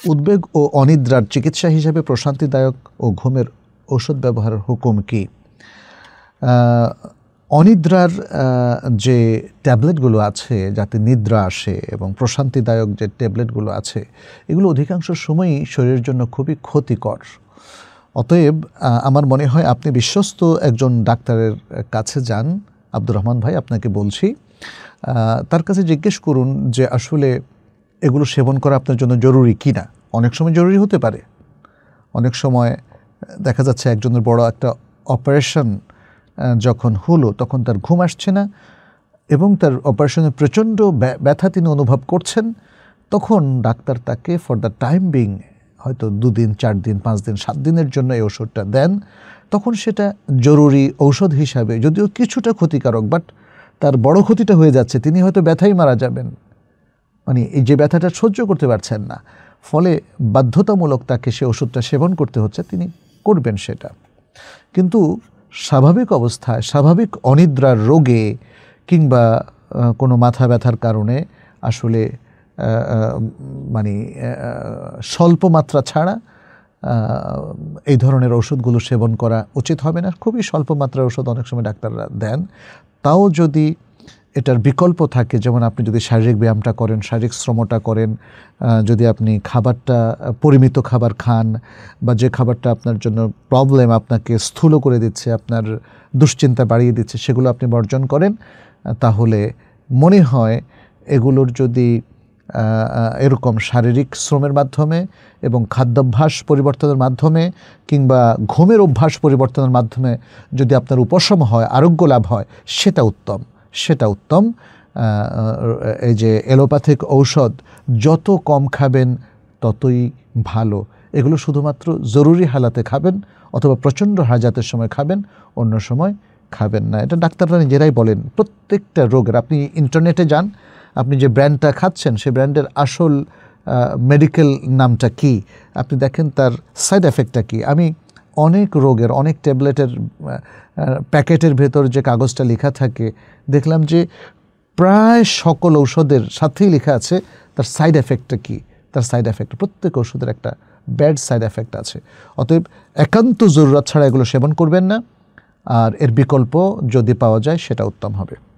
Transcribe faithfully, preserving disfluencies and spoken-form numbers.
উদ্বেগ ও অনিদ্রার চিকিৎসা হিসেবে প্রশান্তিদায়ক ও ঘুমের ঔষধ ব্যবহারের হুকুম কি? অনিদ্রার যে ট্যাবলেটগুলো আছে যাতে নিদ্রা আসে এবং প্রশান্তিদায়ক যে ট্যাবলেটগুলো আছে এগুলো অধিকাংশ সময়ই শরীরের জন্য খুবই ক্ষতিকর। অতএব আমার মনে হয় আপনি বিশ্বস্ত একজন ডাক্তারের কাছে যান। আব্দুর রহমান ভাই আপনাকে বলছি, তার কাছে জিজ্ঞেস করুন যে আসলে এগুলো সেবন করা আপনার জন্য জরুরি কি না। অনেক সময় জরুরি হতে পারে, অনেক সময় দেখা যাচ্ছে একজনের বড় একটা অপারেশন যখন হলো তখন তার ঘুম আসছে না এবং তার অপারেশনের প্রচণ্ড ব্যথা তিনি অনুভব করছেন, তখন ডাক্তার তাকে ফর দ্য টাইম বিং হয়তো দুদিন চার দিন পাঁচ দিন সাত দিনের জন্য এই ওষুধটা দেন। তখন সেটা জরুরি ঔষধ হিসাবে, যদিও কিছুটা ক্ষতিকারক, বাট তার বড় ক্ষতিটা হয়ে যাচ্ছে, তিনি হয়তো ব্যথাই মারা যাবেন, মানে এই যে ব্যথাটা সহ্য করতে পারছেন না, ফলে বাধ্যতামূলক তাকে সে ওষুধটা সেবন করতে হচ্ছে, তিনি করবেন সেটা। কিন্তু স্বাভাবিক অবস্থায় স্বাভাবিক অনিদ্রার রোগে কিংবা কোনো মাথা ব্যথার কারণে আসলে মানে স্বল্প মাত্রা ছাড়া এই ধরনের ওষুধগুলো সেবন করা উচিত হবে না। খুবই স্বল্প মাত্রার ওষুধ অনেক সময় ডাক্তাররা দেন, তাও যদি এটার বিকল্প থাকে, যেমন আপনি যদি শারীরিক ব্যায়ামটা করেন, শারীরিক শ্রমটা করেন, যদি আপনি খাবারটা পরিমিত খাবার খান বা যে খাবারটা আপনার জন্য প্রবলেম, আপনাকে স্থূল করে দিচ্ছে, আপনার দুশ্চিন্তা বাড়িয়ে দিচ্ছে, সেগুলো আপনি বর্জন করেন, তাহলে মনে হয় এগুলোর যদি এরকম শারীরিক শ্রমের মাধ্যমে এবং খাদ্যাভ্যাস পরিবর্তনের মাধ্যমে কিংবা ঘুমের অভ্যাস পরিবর্তনের মাধ্যমে যদি আপনার উপশম হয়, আরোগ্য লাভ হয়, সেটা উত্তম, সেটা উত্তম। এই যে এলোপ্যাথিক ঔষধ যত কম খাবেন ততই ভালো। এগুলো শুধুমাত্র জরুরি হালাতে খাবেন অথবা প্রচণ্ড হাজাতের সময় খাবেন, অন্য সময় খাবেন না। এটা ডাক্তাররা নিজেরাই বলেন। প্রত্যেকটা রোগের, আপনি ইন্টারনেটে যান, আপনি যে ব্র্যান্ডটা খাচ্ছেন সেই ব্র্যান্ডের আসল মেডিকেল নামটা কি, আপনি দেখেন তার সাইড এফেক্টটা কি। আমি অনেক রোগের অনেক ট্যাবলেটের প্যাকেটের ভেতর যে কাগজটা লেখা থাকে দেখলাম যে প্রায় সকল ঔষধের সাথেই লেখা আছে তার সাইড এফেক্টটা কি। তার সাইড এফেক্ট, প্রত্যেক ওষুধের একটা ব্যাড সাইড এফেক্ট আছে। অতএব একান্ত জরুরত ছাড়া এগুলো সেবন করবেন না, আর এর বিকল্প যদি পাওয়া যায় সেটা উত্তম হবে।